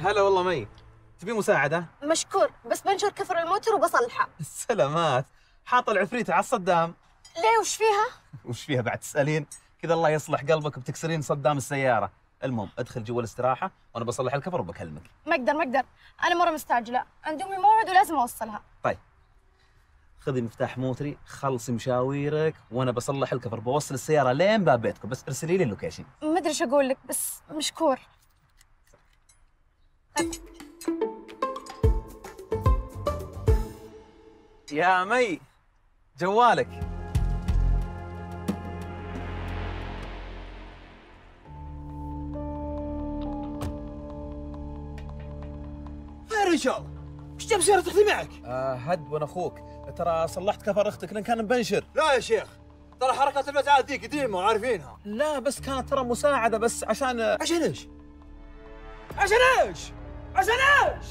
هلا والله مي، تبي مساعدة؟ مشكور، بس بنشر كفر الموتر وبصلحه. السلامات. حاط العفريتة على الصدام. ليه وش فيها؟ وش فيها بعد تسألين؟ كذا الله يصلح قلبك بتكسرين صدام السيارة. المهم ادخل جوا الاستراحة وأنا بصلح الكفر وبكلمك. ما أقدر، أنا مرة مستعجلة، عندي أمي موعد ولازم أوصلها. طيب خذي مفتاح موتري، خلصي مشاويرك وأنا بصلح الكفر، بوصل السيارة لين باب بيتكم، بس ارسلي لي اللوكيشن. ما أدري ايش أقول لك، بس مشكور. يا مي جوالك. يا رجال ايش جاب سيارة اختي معك؟ هد وانا اخوك، ترى صلحت كفر اختك لان كان مبنشر. لا يا شيخ، ترى حركات المزعات ذي قديمة وعارفينها. لا بس كانت ترى مساعدة بس عشان ايش؟ عشان ايش؟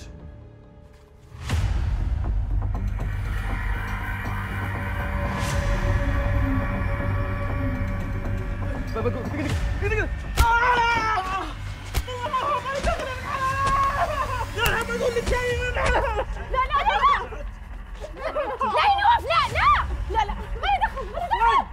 لا يا نواف، لا ما يدخل.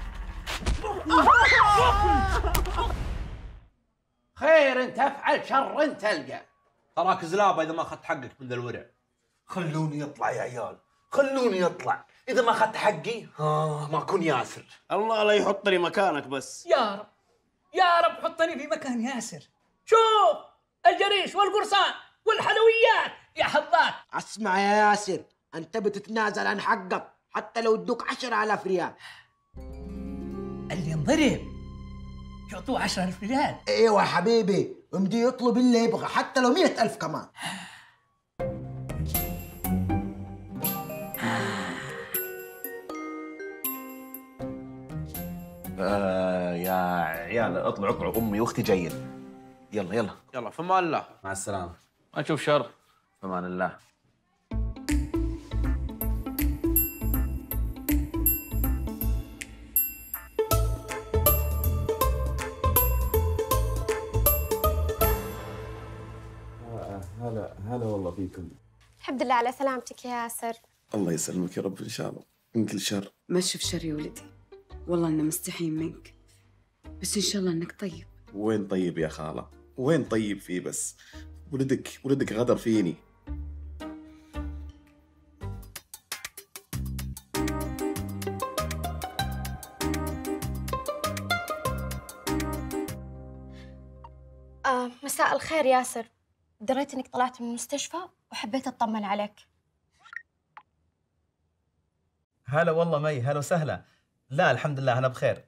خير انت افعل، شر انت تلقى. تراك زلابة إذا ما أخذت حقك من ذا الورع. خلوني يطلع يا عيال، خلوني يطلع. اذا ما اخذت حقي ما اكون ياسر. الله لا يحطني مكانك بس. يا رب حطني في مكان ياسر. شوف الجريش والقرصان والحلويات يا حظاك. اسمع يا ياسر، انت بتتنازل عن حقك حتى لو ادوك 10,000 ريال. اللي انضرب يعطوه 10,000 ريال. ايوه حبيبي، ومدي يطلب اللي يبغى حتى لو 100,000 كمان. يا عيال اطلعوا امي واختي جايين. يلا في امان الله. مع السلامة. ما نشوف شر. في امان الله. هلا والله فيكم. الحمد لله على سلامتك يا ياسر. الله يسلمك يا رب، إن شاء الله من كل شر. ما تشوف شر يا ولدي، والله إننا مستحيين منك، بس إن شاء الله إنك طيب. وين طيب يا خالة؟ وين طيب فيه بس؟ ولدك غدر فيني. مساء الخير ياسر، دريت انك طلعت من المستشفى وحبيت اطمن عليك. هلا والله مي، هلا وسهلا. لا الحمد لله انا بخير.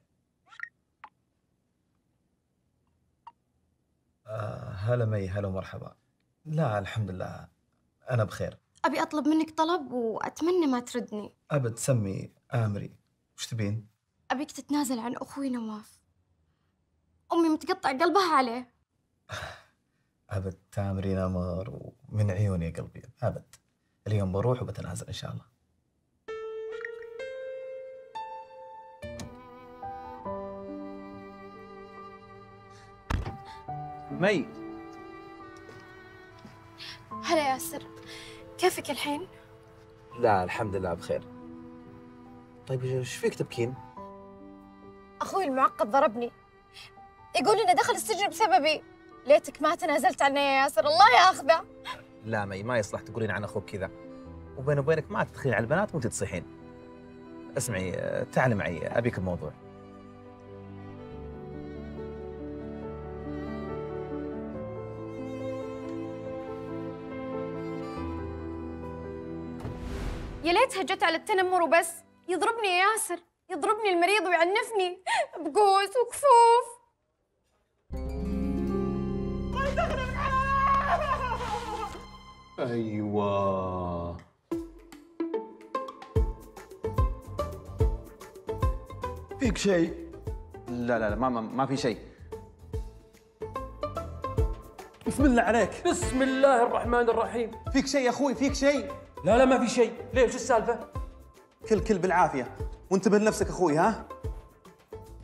هلا مي، هلا ومرحبا. لا الحمد لله انا بخير. ابي اطلب منك طلب واتمنى ما تردني. ابد سمي امري، وش تبين؟ ابيك تتنازل عن اخوي نواف، امي متقطع قلبها عليه. ابد تامرين امر ومن عيوني يا قلبي، ابد. اليوم بروح وبتنازل ان شاء الله. مي. هلا ياسر، كيفك الحين؟ لا الحمد لله بخير. طيب ايش فيك تبكين؟ اخوي المعقد ضربني، يقول انه دخل السجن بسببي. ليتك ما تنازلت عنه يا ياسر، الله ياخذه. لا مي، ما يصلح تقولين عن اخوك كذا، وبيني وبينك ما تدخلين على البنات وانت تصيحين. اسمعي تعالي معي ابيك بموضوع. يا ليتها جت على التنمر وبس، يضربني يا ياسر، يضربني المريض ويعنفني بقوس وكفوف. ايوه فيك شيء؟ لا ما في شيء. بسم الله عليك. بسم الله الرحمن الرحيم. فيك شيء يا اخوي؟ فيك شيء؟ لا ما في شيء. ليه وش السالفة؟ كل بالعافية، وانتبه لنفسك اخوي. ها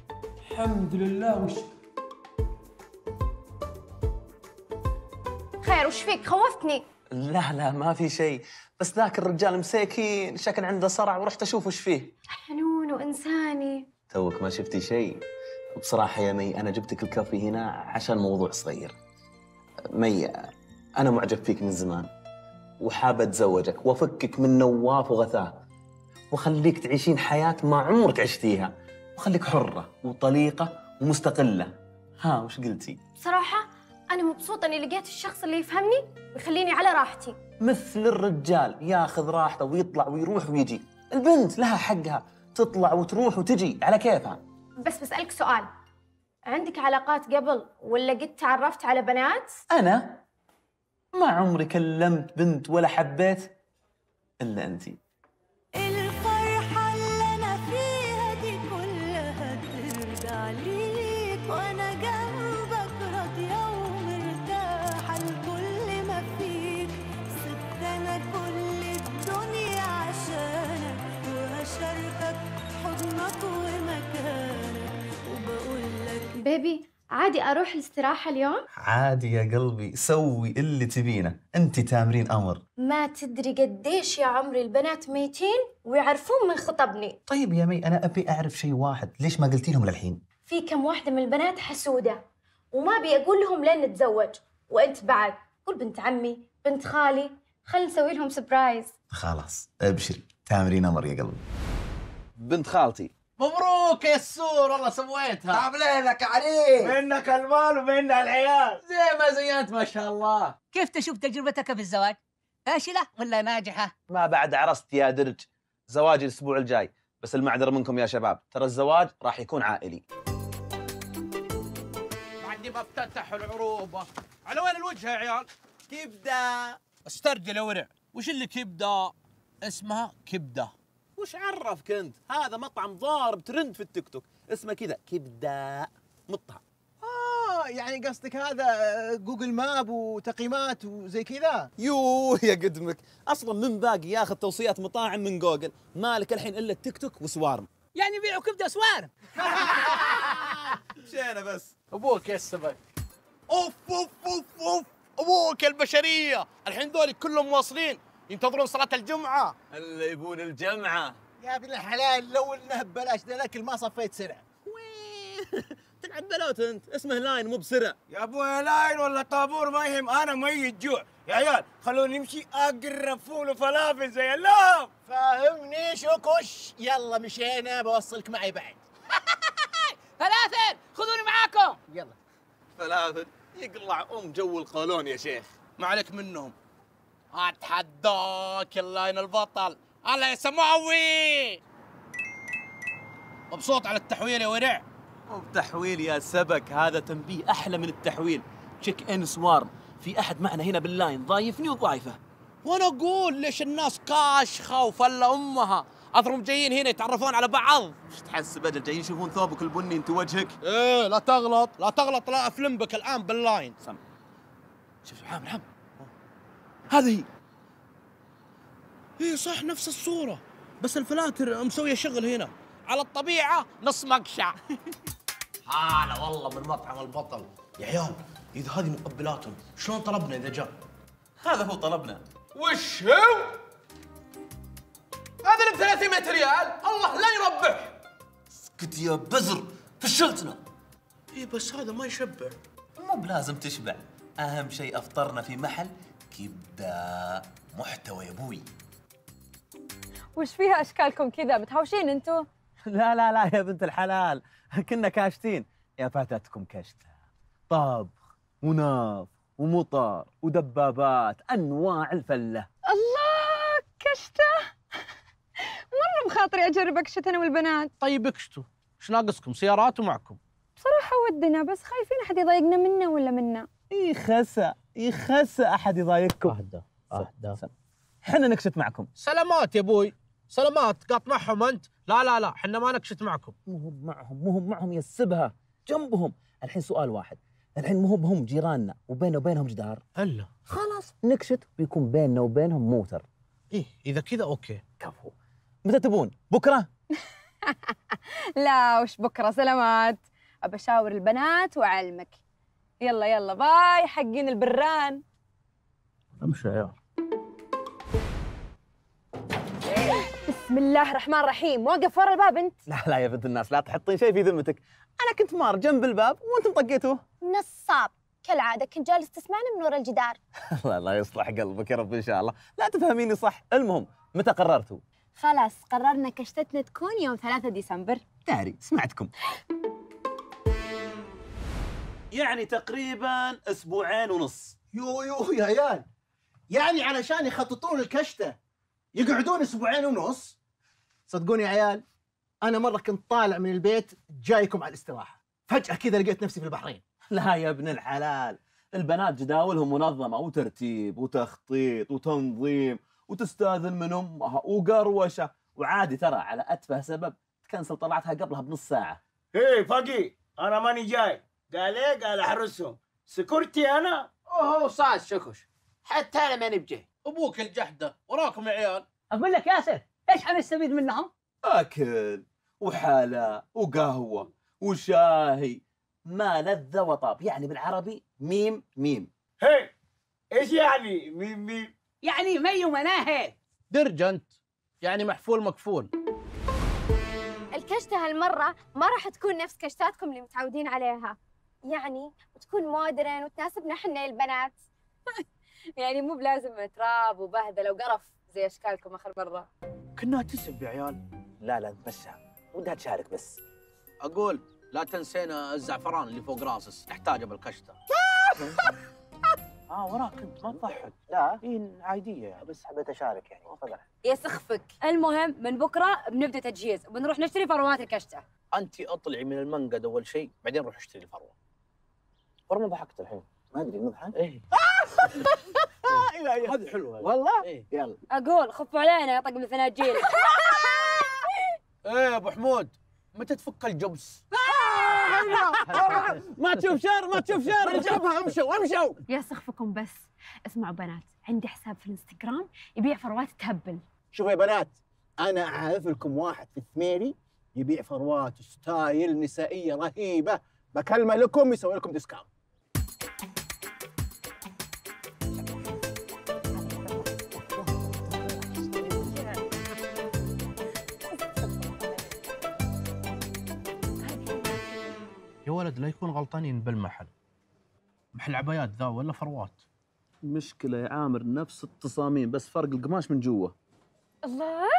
الحمد لله. وش خير خير؟ وش فيك؟ خوفتني. لا ما في شيء، بس ذاك الرجال مساكين شكل عنده صرع ورحت اشوف وش فيه. حنون وإنساني. توك ما شفتي شيء. بصراحة يا مي أنا جبتك الكافي هنا عشان موضوع صغير. مي أنا معجب فيك من زمان، وحابة أتزوجك وأفكك من نواف وغثاه، وخليك تعيشين حياة ما عمرك عشتيها، وخليك حرة وطليقة ومستقلة. ها وش قلتي؟ بصراحة أنا مبسوطة إني لقيت الشخص اللي يفهمني ويخليني على راحتي. مثل الرجال ياخذ راحته ويطلع ويروح ويجي، البنت لها حقها تطلع وتروح وتجي على كيفها. بس بسألك سؤال، عندك علاقات قبل ولا قد تعرفت على بنات؟ أنا ما عمري كلمت بنت ولا حبيت إلا أنتي. الفرحة اللي أنا فيها دي كلها ترجع ليك، وأنا جنبك راضية ومرتاحة لكل ما فيك. سبت أنا كل الدنيا عشانك، وهشاركك حضنك ومكانك، وبقول لك بيبي عادي أروح الاستراحة اليوم؟ عادي يا قلبي، سوي اللي تبينه، أنت تامرين أمر. ما تدري قديش يا عمري البنات ميتين ويعرفون من خطبني. طيب يا مي أنا أبي أعرف شيء واحد، ليش ما قلتي لهم للحين؟ في كم واحدة من البنات حسودة وما أبي أقول لهم لين نتزوج، وأنت بعد قول بنت عمي بنت خالي، خلنا نسوي لهم سبرايز. خلاص ابشري، تامرين أمر يا قلبي. بنت خالتي. مبروك يا السور، والله سويتها. طاب ليلك عليك. منك المال ومنا العيال، زي ما زينت ما شاء الله. كيف تشوف تجربتك في الزواج؟ فاشلة ولا ناجحة؟ ما بعد عرست يا درج، زواجي الأسبوع الجاي، بس المعذرة منكم يا شباب، ترى الزواج راح يكون عائلي. بعد ما افتتحوا العروبة، على وين الوجه يا عيال؟ كبدة. استرجل يا ورع، وش اللي كبدة؟ اسمها كبدة. وش عرفك انت؟ هذا مطعم ضارب ترند في التيك توك، اسمه كذا كبده مطعم. يعني قصدك هذا جوجل ماب وتقييمات وزي كذا؟ يوه يا قدمك، اصلا من باقي ياخذ توصيات مطاعم من جوجل، مالك الحين الا التيك توك وسوارم. يعني يبيعوا كبدة سوارم. مشينا بس. ابوك يا السبك. اوف اوف اوف اوف، ابوك البشرية، الحين ذولي كلهم واصلين ينتظرون صلاة الجمعة. اللي يبون الجمعة. يا ابن الحلال لو انه ببلاش ذا الاكل ما صفيت سرع. تلعب بلوت انت، اسمه لاين مو بسرع. يا ابوي لاين ولا طابور ما يهم، انا ميت جوع يا عيال، خلوني نمشي اقرب فول وفلافل زي اللهم. فاهمني شوكوش؟ يلا مشينا، بوصلك معي بعد. فلافل خذوني معاكم. يلا. فلافل يقلع جو القولون يا شيخ. ما عليك منهم. اتحداك اللاين البطل، الله يا سماوي. مبسوط على التحويل يا ورع؟ مو بتحويل يا سبك، هذا تنبيه احلى من التحويل. تشيك ان سوارم، في احد معنا هنا باللاين ضايفني وضايفه. وانا اقول ليش الناس كاشخه وفله امها، اثرهم جايين هنا يتعرفون على بعض. ايش تحسب اجل جايين يشوفون ثوبك البني انت وجهك؟ ايه لا تغلط لا تغلط، لا افلم بك الان باللاين. سم شوف عام هذه ايه صح نفس الصورة، بس الفلاتر مسوية شغل هنا، على الطبيعة نص مقشع. هلا والله من مطعم البطل يا عيال، إذا هذه مقبلاتهم شلون طلبنا إذا جاء؟ هذا هو طلبنا. وش هو؟ هذا ب 300 ريال، الله لا يربح. اسكت يا بزر، فشلتنا. ايه بس هذا ما يشبع. مو بلازم تشبع، أهم شيء أفطرنا في محل كبدة محتوى يا أبوي. وش فيها أشكالكم كذا؟ بتهاوشين أنتوا؟ لا يا بنت الحلال، كنا كاشتين. يا فاتتكم كشتة، طبخ وناف ومطر ودبابات، أنواع الفلة. الله كشتة. مرة بخاطري أجرب أكشت أنا والبنات. طيب اكشتوا، ايش ناقصكم؟ سيارات ومعكم. بصراحة ودنا، بس خايفين أحد يضايقنا منا ولا منا. يخسى أحد يضايقكم. أهدى. حنا نكشت معكم. سلامات يا ابوي، سلامات. قاط معهم انت؟ لا حنا ما نكشت معكم. مو معهم يا السبهة، جنبهم. الحين سؤال واحد، الحين مو بهم جيراننا وبيننا وبينهم جدار؟ الا خلاص نكشت ويكون بيننا وبينهم موتر. ايه اذا كذا اوكي. كفو. متى تبون؟ بكره؟ لا وش بكرة، سلامات. أبى أشاور البنات وأعلمك. يلا باي حقين البران. امشي يا عيال. بسم الله الرحمن الرحيم، واقف ورا الباب انت؟ لا يا بنت الناس، لا تحطين شيء في ذمتك. انا كنت مار جنب الباب وانتم طقيتوه. نصاب كالعادة، كنت جالس تسمعني من ورا الجدار. الله يصلح قلبك يا رب ان شاء الله. لا تفهميني صح. المهم متى قررتوا؟ خلاص قررنا كشتتنا تكون يوم 3 ديسمبر. داري سمعتكم. يعني تقريبا اسبوعين ونص. يو يا عيال، يعني علشان يخططون الكشته يقعدون اسبوعين ونص؟ صدقوني يا عيال، انا مره كنت طالع من البيت جايكم على الاستراحه، فجاه كذا لقيت نفسي في البحرين. لا يا ابن الحلال، البنات جداولهم منظمه وترتيب وتخطيط وتنظيم وتستاذن من امها وقروشه، وعادي ترى على اتفه سبب تكنسل طلعتها قبلها بنص ساعه. ايه فقي، انا ماني جاي. قال ايه؟ قال احرسهم. سكرتي انا. اوه صاد شكش، حتى انا ماني بجاي. ابوك الجحده وراكم يا عيال. اقول لك ياسر، ايش حنستفيد منهم؟ اكل وحلا وقهوه وشاهي، ما لذ وطاب، يعني بالعربي ميم ميم. هي ايش يعني ميم ميم؟ يعني مي ومناهي. درج انت، يعني محفول مكفول. الكشتة هالمرة ما راح تكون نفس كشتاتكم اللي متعودين عليها، يعني بتكون مودرن وتناسبنا احنا البنات. يعني مو بلازم تراب وبهدله وقرف زي اشكالكم اخر مرة. كنا تسب يا عيال. لا نتمشى، ودها تشارك بس. اقول لا تنسينا الزعفران اللي فوق راسس، نحتاجه بالكشته. وراك انت ما تضحك. لا عاديه يعني، بس حبيت اشارك يعني. تفضل. يا سخفك. المهم من بكره بنبدا تجهيز وبنروح نشتري فروات الكشته. انت اطلعي من المنقد اول شيء، بعدين روح اشتري الفروه. ورا ما ضحكت الحين، ما ادري نضحك. ايه هذه حلوه والله. إيه. يلا اقول خفوا علينا يا طقم الفناجيل. ايه يا ابو حمود، متى تفك الجبس؟ ما تشوف شر ما تشوف شر. نجيبها. امشوا. يا سخفكم بس. اسمعوا بنات، عندي حساب في الانستغرام يبيع فروات تهبل. شوفوا يا بنات، انا اعرف لكم واحد في الثميري يبيع فروات ستايل نسائيه رهيبه، بكلمه لكم يسوي لكم ديسكاونت. يا ولد لا يكون غلطانين بالمحل، محل عبايات ذا ولا فروات؟ مشكلة يا عامر، نفس التصاميم بس فرق القماش من جوا. الله،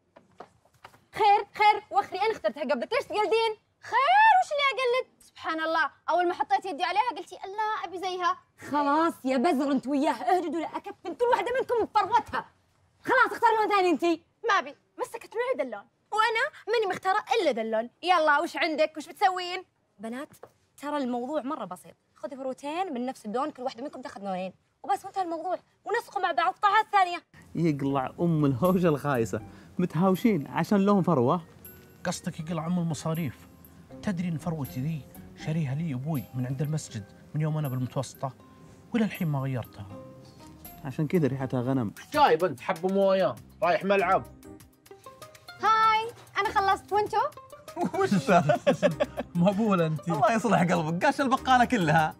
خير وخري، انا اخترتها قبلك، ليش تقلدين؟ خير وش اللي اقلد؟ سبحان الله، اول ما حطيت يدي عليها قلتي الله ابي زيها. خلاص يا بزر انت وياه، اهجدوا لاكفن كل واحده منكم بفروتها. خلاص اختار لون ثاني انتي. ما ابي، مسكت معي ذا اللون وانا ماني مختاره الا ذا اللون. يلا وش عندك؟ وش بتسوين؟ بنات ترى الموضوع مره بسيط، خذي فروتين من نفس اللون، كل واحده منكم تاخذ لونين وبس وانتهى الموضوع، ونسقوا مع بعض طاعات ثانيه. يقلع الهوجه الخايسه، متهاوشين عشان لهم فروه. قصدك يقلع المصاريف؟ تدري ان فروتي ذي شاريها لي ابوي من عند المسجد من يوم انا بالمتوسطه، ولا الحين ما غيرتها. عشان كذا ريحتها غنم. جايب انت حب مويه رايح ملعب. هاي انا خلصت وانتو؟ وش ذا؟ مهبوله انت. الله يصلح قلبك، قاش البقاله كلها.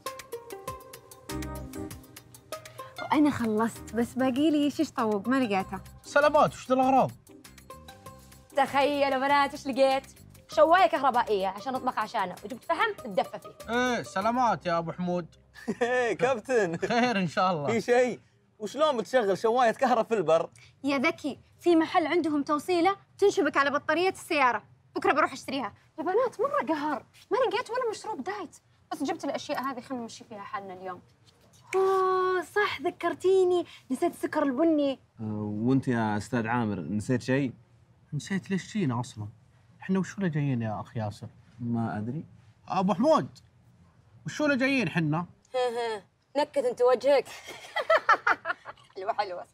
وانا خلصت بس باقي لي شيش طوق ما لقيته. سلامات، وش ذا الاغراض؟ تخيلوا بنات ايش لقيت؟ شوايه كهربائيه عشان نطبخ عشانه، وجبت فحم تدفى فيه. ايه سلامات يا ابو حمود. ايه كابتن، خير ان شاء الله. في شيء؟ وشلون بتشغل شوايه كهرب في البر؟ يا ذكي، في محل عندهم توصيله تنشبك على بطاريه السياره، بكره بروح اشتريها. يا بنات مره قهر، ما لقيت ولا مشروب دايت، بس جبت الاشياء هذه خلينا نمشي فيها حالنا اليوم. صح ذكرتيني، نسيت السكر البني. وانت يا استاذ عامر نسيت شيء؟ نسيت ليش جينا اصلا؟ احنا وشو اللي جايين يا اخ ياسر؟ ما ادري. ابو حمود، وشو اللي جايين حنا؟ نكت انت وجهك. حلوه.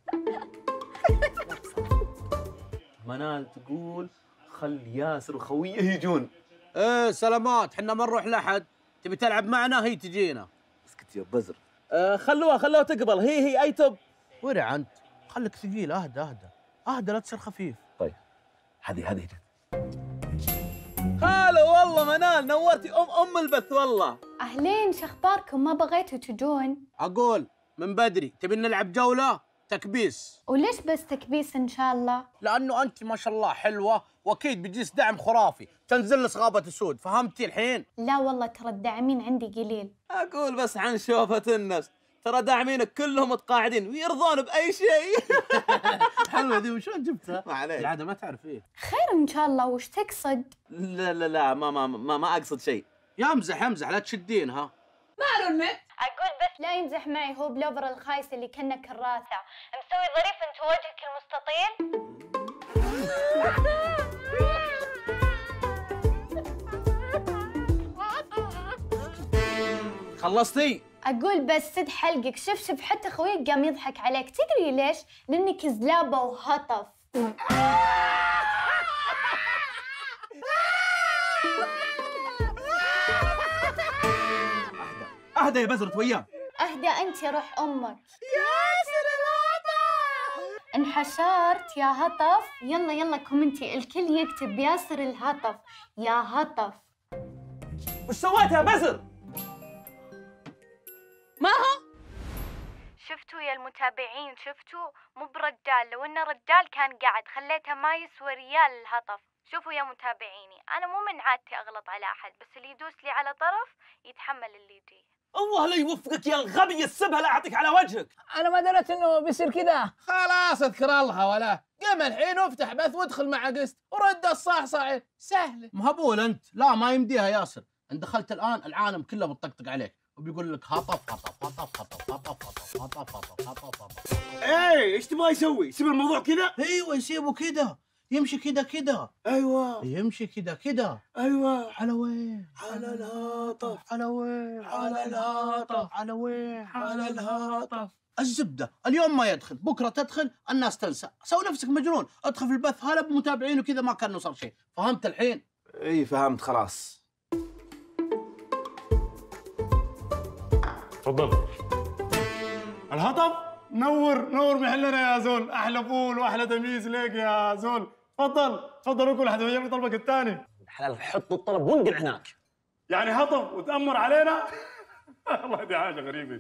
منال تقول خل ياسر وخويه يجون. ايه سلامات، حنا ما نروح لحد، تبي تلعب معنا هي تجينا. اسكت يا بزر. خلوها تقبل، هي اي تب. ورع انت، خليك ثقيل. اهدى لا تصير خفيف. طيب هذه جت. هلا والله منال، نورتي ام البث والله. اهلين، شو اخباركم؟ ما بغيتوا تجون؟ اقول من بدري تبي نلعب جولة تكبيس. وليش بس تكبيس إن شاء الله؟ لأنه أنت ما شاء الله حلوة وأكيد بيجيس دعم خرافي تنزل صغابة السود، فهمتي الحين؟ لا والله ترى الداعمين عندي قليل. اقول بس عن شوفة النفس، ترى داعمينك كلهم متقاعدين ويرضون بأي شيء. حلوة دي وشلون جبتها؟ ما عليك. العادة ما تعرف إيه. خير إن شاء الله، وش تقصد؟ لا لا لا ما اقصد شيء. يمزح لا تشدينها. ماله النت؟ أقول بس لا يمزح معي، هو بلوفر الخايس اللي كنا كراسة مسوي ظريف أنت وجهك المستطيل. خلصتي؟ أقول بس سد حلقك، شوف حتى خويك قام يضحك عليك، تدري ليش؟ لأنك زلابة وهطف. اهدى يا بزرت وياه. أهدى أنت يا روح أمك. ياسر الهطف. انحشرت يا هطف. يلا كومنتي، الكل يكتب ياسر الهطف يا هطف. وش سويت يا بزر؟ ما هو؟ شفتوا يا المتابعين، شفتوا؟ مو برجال، لو انه رجال كان قاعد، خليته ما يسوى ريال الهطف. شوفوا يا متابعيني، انا مو من عادتي اغلط على احد، بس اللي يدوس لي على طرف يتحمل اللي يجي. الله لا يوفقك يا الغبي، السبهه لا اعطيك على وجهك. انا ما دريت انه بيصير كذا. خلاص اذكر الله ولا قم الحين وافتح بث وادخل مع قسط ورد الصحصحين سهله. مهبول انت. لا ما يمديها ياسر، ان دخلت الان العالم كله بتطقطق عليك وبيقول لك هطف هطف هطف هطف هطف هطف هطف هطف هطف هطف. ايه ايش تبغى يسوي؟ يسيب الموضوع كذا؟ ايوه يسيبه كذا، يمشي كذا. ايوه يمشي كذا. ايوه. على وين؟ على الهطف. على وين؟ على الهطف. على وين؟ على الهطف. الزبده اليوم ما يدخل، بكره تدخل الناس تنسى، سوي نفسك مجنون، ادخل في البث هلا بمتابعين وكذا ما كان صار شيء، فهمت الحين؟ اي فهمت خلاص. تفضل. الهطف نور محلنا يا زول، احلى فول واحلى تمييز ليك يا زول. تفضل وكل واحد ويجيب طلبك الثاني. حلال حط الطلب وانقل هناك. يعني هطف وتأمر علينا؟ والله دي حاجة غريبة.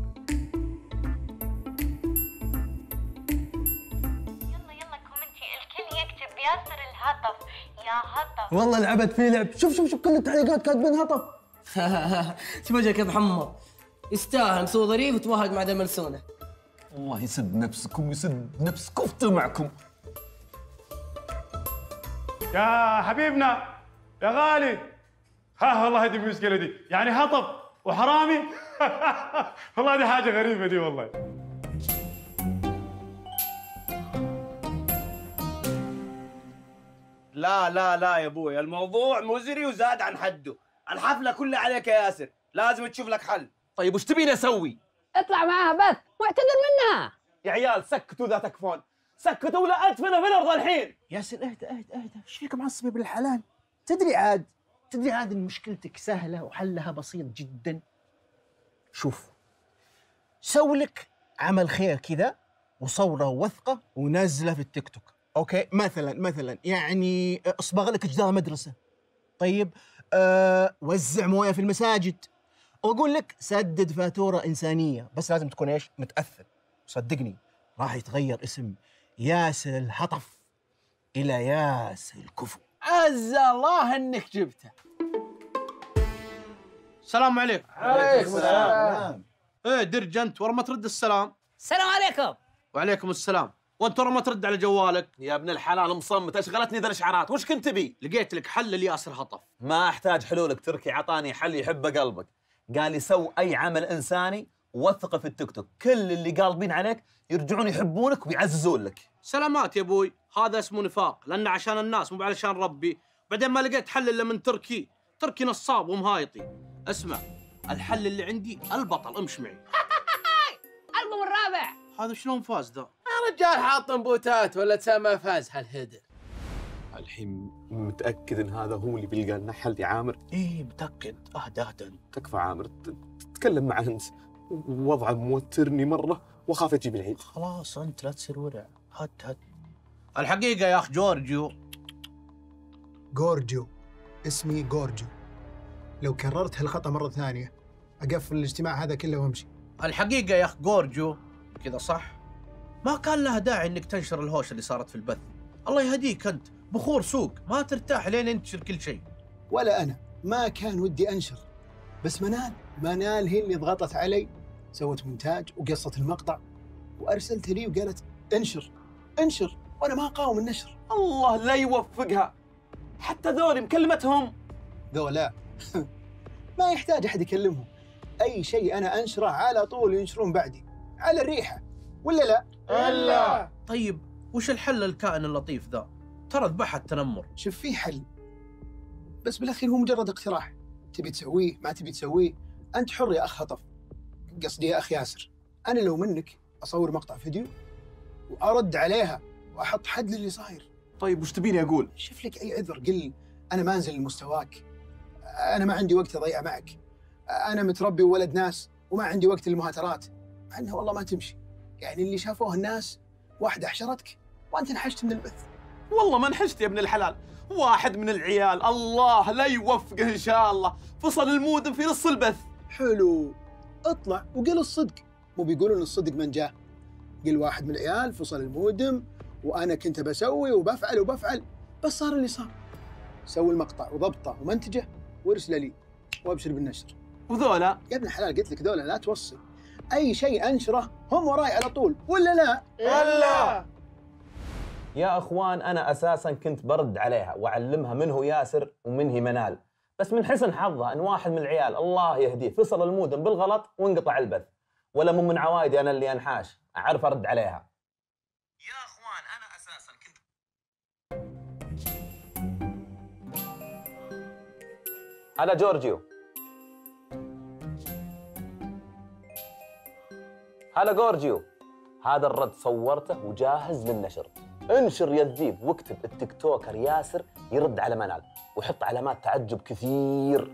يلا كومنتي، الكل يكتب ياسر الهطف يا هطف. والله لعبت فيه لعب. شوف كل التعليقات كاتبين هطف. شو وجهك يا محمد؟ يستاهل، مسوي ظريف وتواهق مع دملسونه. الله يسد نفسكم يسد نفس كفتوا معكم. يا حبيبنا يا غالي، والله دي المشكلة دي، يعني هطف وحرامي. والله دي حاجة غريبة دي والله. لا يا ابوي، الموضوع مزري وزاد عن حده. الحفلة كلها عليك يا ياسر، لازم تشوف لك حل. طيب وش تبيني اسوي؟ اطلع معاها بث واعتذر منها. يا عيال سكتوا ذا تكفون، سكتوا ولا ادفنه في الارض الحين. ياسر اهدى ايش فيك معصب ابن الحلال؟ تدري عاد ان مشكلتك سهله وحلها بسيط جدا. شوف، سوي لك عمل خير كذا وصوره ووثقه ونزله في التيك توك، اوكي؟ مثلا يعني اصبغ لك جدار مدرسه، طيب وزع مويه في المساجد، واقول لك سدد فاتوره انسانيه، بس لازم تكون ايش؟ متاثر. صدقني راح يتغير اسم ياسر الهطف الى ياسر الكفو. عز الله انك جبته. السلام عليكم. عليكم السلام. ايه درج انت ورا ما ترد السلام. السلام عليكم. وعليكم السلام. وانت ورا ما ترد على جوالك. يا ابن الحلال مصمت، اشغلتني ذا الاشعارات، وش كنت تبي؟ لقيت لك حل لياسر هطف. ما احتاج حلولك، تركي عطاني حل يحبه قلبك. قال لي سو اي عمل انساني ووثقه في التيك توك، كل اللي قالبين عليك يرجعون يحبونك ويعززون لك. سلامات يا ابوي، هذا اسمه نفاق، لانه عشان الناس مو علشان ربي. بعدين ما لقيت حل الا من تركي نصاب ومهايطي. اسمع، الحل اللي عندي البطل، امشي معي. البوم الرابع. هذا شلون فاز ذا؟ رجال حاط بوتات ولا تسمى فاز هالهدر. الحين متأكد ان هذا هو اللي بيلقى لنا حل يا عامر؟ ايه متأكد. اهدى تكفى عامر، تتكلم مع انس، وضعه موترني مرة واخاف اجيب العيد. خلاص انت لا تصير ورع، هد الحقيقة يا اخ جورجيو. اسمي جورجيو. لو كررت هالخطأ مرة ثانية أقفل الاجتماع هذا كله وامشي. الحقيقة يا أخ جورجو كذا صح؟ ما كان لها داعي إنك تنشر الهوشة اللي صارت في البث. الله يهديك أنت بخور سوق، ما ترتاح لين انتشر كل شيء. ولا أنا ما كان ودي أنشر، بس منال هي اللي ضغطت علي، سوت مونتاج وقصت المقطع وأرسلت لي وقالت انشر، وأنا ما أقاوم النشر. الله لا يوفقها، حتى ذولي مكلمتهم. ذولا ما يحتاج أحد يكلمهم، أي شيء أنا أنشره على طول ينشرون بعدي على الريحة، ولا لا؟ إلا. طيب وش الحل للكائن اللطيف ذا؟ ترى ذبح التنمر. شوف في حل، بس بالأخير هو مجرد اقتراح، تبي تسويه ما تبي تسويه أنت حر يا أخ هطف، قصدي يا أخ ياسر. أنا لو منك أصور مقطع فيديو وأرد عليها وأحط حد للي صاير. طيب وش تبيني أقول؟ شوف لك أي عذر، قل أنا ما أنزل لمستواك، أنا ما عندي وقت أضيع معك، أنا متربي وولد ناس وما عندي وقت للمهاترات، مع أنها والله ما تمشي. يعني اللي شافوه الناس واحدة حشرتك وأنت انحشت من البث. والله ما انحشت يا ابن الحلال، واحد من العيال الله لا يوفقه إن شاء الله فصل المودم في نص البث. حلو، اطلع وقل الصدق، مو بيقولون الصدق من جاء. قل واحد من العيال فصل المودم وأنا كنت بسوي وبفعل، بس صار اللي صار. سوي المقطع وضبطه ومنتجه وارسله لي وابشر بالنشر. وذولا يا ابن الحلال قلت لك ذولا لا توصي، أي شيء أنشره هم وراي على طول، ولا لا؟ إلا. يا اخوان انا اساسا كنت برد عليها واعلمها من هو ياسر ومن هي منال، بس من حسن حظها ان واحد من العيال الله يهديه فصل المودم بالغلط وانقطع البث، ولا مو من عوايدي انا اللي انحاش، اعرف ارد عليها. يا اخوان انا اساسا كنت هلا جورجيو. هلا جورجيو، هذا الرد صورته وجاهز للنشر. انشر يا الذيب واكتب التيك توكر ياسر يرد على منال وحط علامات تعجب كثير.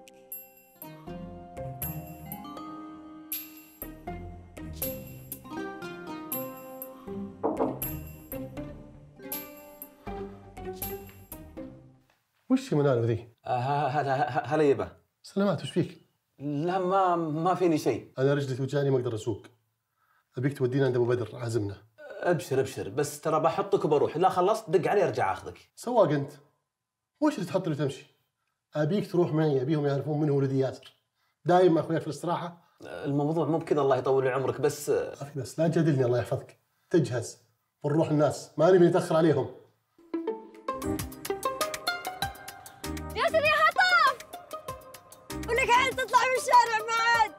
وش منال ذي؟ هلا يبا. سلامات، وش فيك؟ لا ما فيني شيء. انا رجلي توجعني ما اقدر اسوق. ابيك تودينا عند ابو بدر عازمنا. ابشر بس ترى بحطك وبروح، لا خلصت دق علي ارجع اخذك. سواق انت. وش اللي تحط لي تمشي؟ ابيك تروح معي، ابيهم يعرفون من هو ولدي ياسر. دايم اخوياك في الاستراحه. الموضوع مو بكذا الله يطول عمرك، بس ما في بس، لا تجادلني الله يحفظك. تجهز ونروح الناس، ما نبي نتاخر عليهم. ياسر يا هطف، ولك عين تطلع من الشارع ما عاد.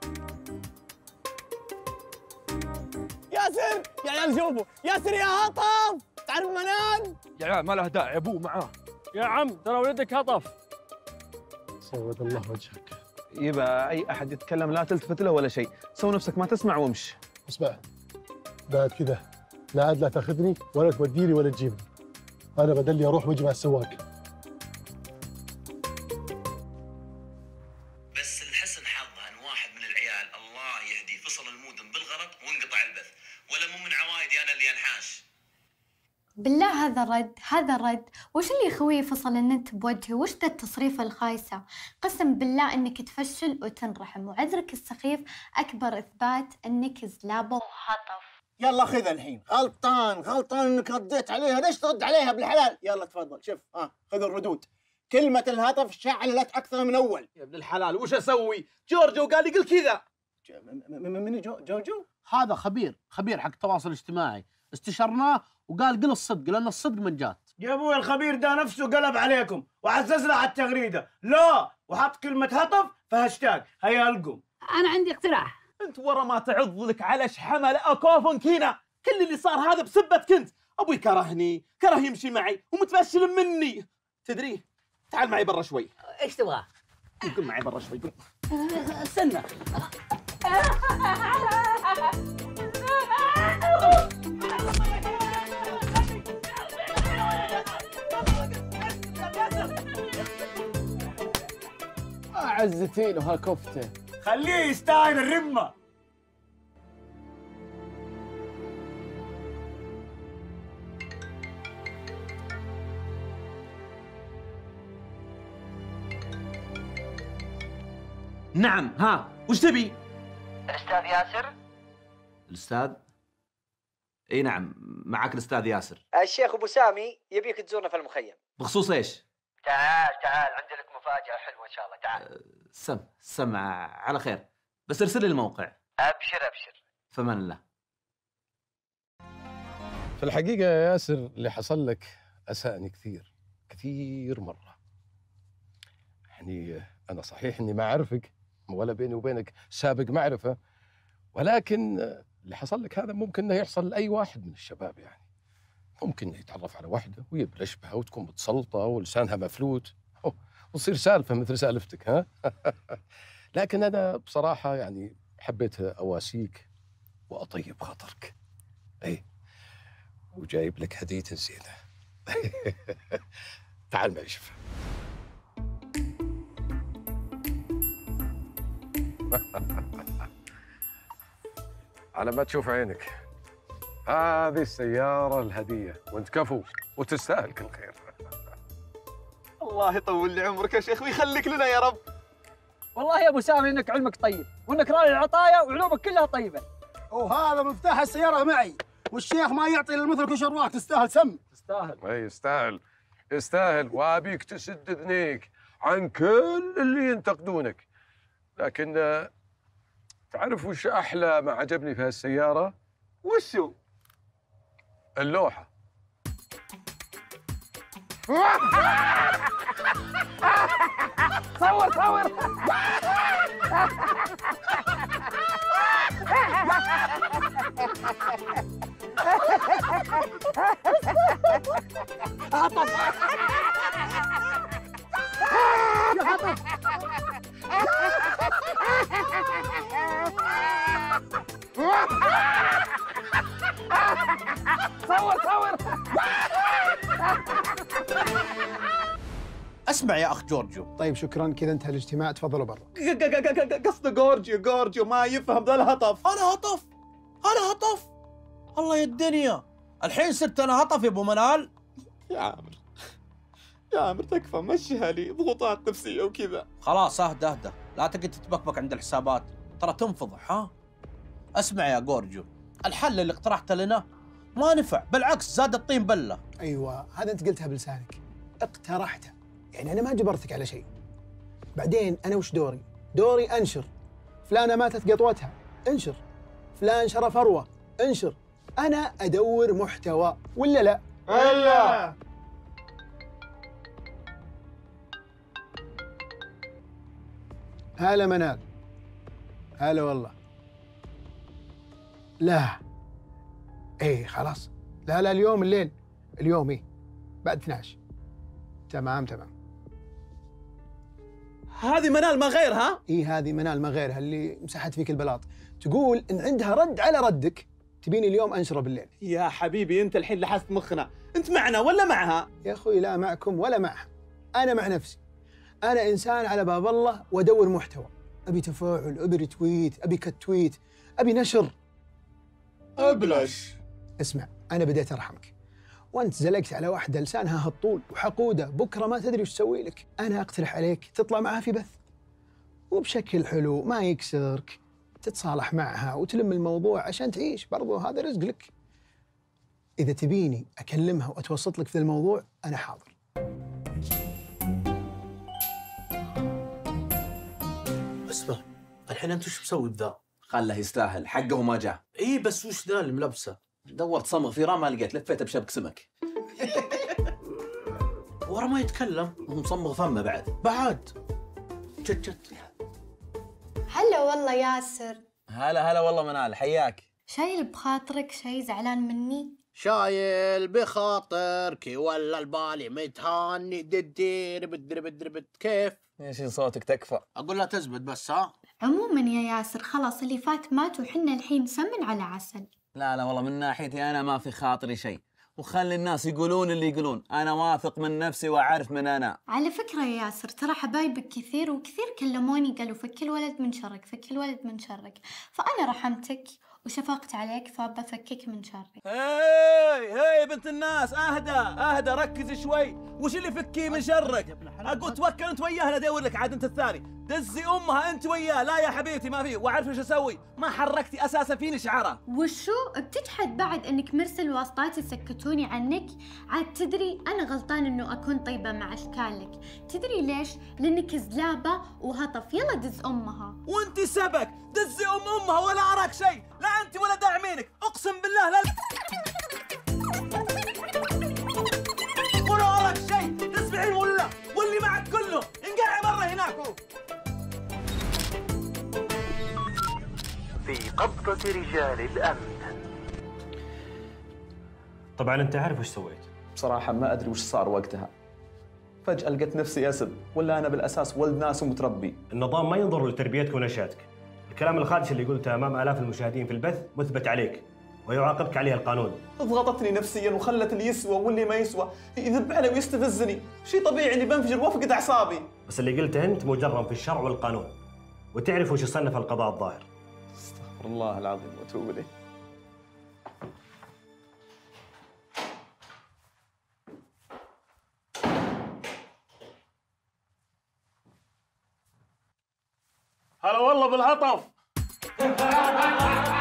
ياسر يا عيال شوفوا، ياسر يا هطف، تعرف منال؟ يا عيال ما له داعي، ابوه معاه. يا عم ترى ولدك هطف. سود الله وجهك. يبا اي احد يتكلم لا تلتفت له ولا شيء، سوي نفسك ما تسمع وامشي. اسمع، بعد كذا لا عاد لا تاخذني ولا توديني ولا تجيبني. انا بدلي اروح واجي مع السواق. بس الحسن حظها ان واحد من العيال الله يهديه فصل المودم بالغلط وانقطع البث، ولا مو من عوايدي انا اللي انحاش. بالله هذا الرد وش اللي يخويه فصل النت بوجهه؟ وش ذا التصريفة الخايسة؟ قسم بالله انك تفشل وتنرحم، وعذرك السخيف اكبر اثبات انك زلابة وهطف. يلا خذ الحين، غلطان انك رديت عليها، ليش ترد عليها بالحلال؟ يلا تفضل شوف، خذ الردود. كلمة الهطف شعلت أكثر من أول. يا ابن الحلال وش اسوي؟ جورجو قال لي قل كذا. من جورجو؟ هذا خبير حق التواصل الاجتماعي، استشرناه وقال قل الصدق لأن الصدق منجات. يا ابوي الخبير ده نفسه قلب عليكم وعززنا على التغريده، لا وحط كلمه هطف في هاشتاج هيا القم. انا عندي اقتراح. انت ورا ما تعض لك على شحمه اكوفنك هنا، كل اللي صار هذا بسبتك انت. ابوي كرهني، كره يمشي معي ومتفشل مني. تدري تعال معي برا شوي. ايش تبغى؟ قل معي برا شوي. استنى. عزتين وهالكفته. خليه يستاهل الرمه. نعم، ها وش تبي؟ الأستاذ ياسر؟ الاستاذ؟ اي نعم، معك الاستاذ ياسر. الشيخ ابو سامي يبيك تزورنا في المخيم. بخصوص ايش؟ تعال عندي لك مفاجأة حلوة إن شاء الله. تعال. سمع على خير، بس ارسل لي الموقع. أبشر. فمان الله. في الحقيقة يا ياسر اللي حصل لك أساءني كثير مرة. يعني أنا صحيح إني ما أعرفك ولا بيني وبينك سابق معرفة، ولكن اللي حصل لك هذا ممكن إنه يحصل لأي واحد من الشباب. يعني ممكن يتعرف على واحدة ويبلش بها وتكون متسلطة ولسانها مفلوت وتصير سالفة مثل سالفتك، ها؟ لكن أنا بصراحة يعني حبيت أواسيك وأطيب خاطرك. أي، وجايب لك هدية زينة. تعال معي شوف. على ما تشوف عينك، هذه السيارة الهدية، وانت كفو وتستاهل كل خير. الله يطول لي عمرك يا شيخ ويخليك لنا يا رب. والله يا ابو سامي انك علمك طيب، وانك راعي العطايا وعلومك كلها طيبه. وهذا مفتاح السيارة معي، والشيخ ما يعطي للمثل شرواك، تستاهل سم. تستاهل. اي يستاهل، وابيك تسد اذنيك عن كل اللي ينتقدونك. لكن تعرف وش احلى ما عجبني في هالسيارة؟ وشو؟ اللوحة. صور صور. اسمع يا اخ جورجيو. طيب شكرا، كذا انتهى الاجتماع، تفضلوا برا. قصده جورجيو ما يفهم ذا الهطف. انا هطف الله يا الدنيا، الحين صرت انا هطف يا ابو منال. يا عامر تكفى، مشيها لي، ضغوطات نفسية وكذا. خلاص اهدى، لا تقعد تتبكبك عند الحسابات، ترى تنفضح. ها اسمع يا جورجيو، الحل اللي اقترحته لنا ما نفع، بالعكس زاد الطين بله. ايوه، هذا انت قلتها بلسانك، اقترحته، يعني انا ما جبرتك على شيء. بعدين انا وش دوري انشر. فلانه ماتت قطوتها، انشر. فلان شرى فروه، انشر. انا ادور محتوى، ولا لا؟ الا هلا منال. هلا والله. لا ايه خلاص، لا اليوم الليل، اليوم ايه بعد 12. تمام. هذه منال ما غيرها؟ ايه هذه منال ما غيرها، اللي مسحت فيك البلاط. تقول ان عندها رد على ردك، تبيني اليوم انشره بالليل. يا حبيبي انت الحين لحست مخنا، انت معنا ولا معها؟ يا اخوي لا معكم ولا معها، انا مع نفسي. انا انسان على باب الله وادور محتوى، ابي تفاعل، ابي ريتويت، ابي كتويت، ابي نشر. ابلش. اسمع، انا بديت ارحمك، وانت زلقت على واحده لسانها هالطول وحقوده، بكره ما تدري وش تسوي لك. انا اقترح عليك تطلع معها في بث، وبشكل حلو ما يكسرك، تتصالح معها وتلم الموضوع عشان تعيش، برضو هذا رزق لك. اذا تبيني اكلمها واتوسط لك في الموضوع انا حاضر. اسمع، الحين انت وش مسوي بذا؟ خله يستاهل، حقه وما جاء. اي بس وش ذا اللي ملبسه؟ دورت صمغ في رام ما لقيت، لفيته بشبك سمك. ورا ما يتكلم ومصمغ فمه بعد. جد. هلا والله ياسر. هلا والله منال، حياك. شايل بخاطرك شي زعلان مني؟ شايل بخاطرك ولا البالي متهاني ددير كيف؟ ايش صوتك تكفى؟ اقول لا تزبد بس. ها عموما يا ياسر خلاص اللي فات مات، وحنا الحين سمن على عسل. لا والله من ناحيتي انا ما في خاطري شيء، وخلي الناس يقولون اللي يقولون، انا واثق من نفسي واعرف من انا. على فكرة يا ياسر ترى حبايبك كثير وكثير كلموني قالوا فك الولد من شرك، فأنا رحمتك وشفقت عليك فبفكك من شرك. هي بنت الناس، اهدى ركز شوي. وش اللي فكي من شرك؟ اقول توكل انت وياه، انا ادور لك عاد انت الثاني. دزي امها انت وياه. لا يا حبيبتي ما في، واعرف ايش اسوي. ما حركتي اساسا فيني شعره. وشو بتجحد بعد انك مرسل واسطات يسكتوني عنك؟ عاد تدري انا غلطان انه اكون طيبه مع اشكالك. تدري ليش؟ لانك زلابه وهطف. يلا دز امها. وانت سبك دزي امها ولا اراك شيء. لا انت ولا داعمينك، اقسم بالله لا ولا اراك شيء. تسمعين ولا واللي معك كله انقلع برا هناك. في قبضة رجال الأمن. طبعا أنت عارف وش سويت؟ بصراحة ما أدري وش صار وقتها. فجأة لقيت نفسي أسد، ولا أنا بالأساس ولد ناس ومتربي. النظام ما ينظر لتربيتك ونشاتك. الكلام الخادش اللي قلته أمام آلاف المشاهدين في البث مثبت عليك ويعاقبك عليه القانون. ضغطتني نفسيا وخلت اللي يسوى واللي ما يسوى يذب علي ويستفزني. شيء طبيعي إني بنفجر وافقد أعصابي. بس اللي قلته أنت مجرم في الشرع والقانون، وتعرف وش يصنف القضاء الظاهر. استغفر الله العظيم وأتوب إليه. هلا والله بالهطف.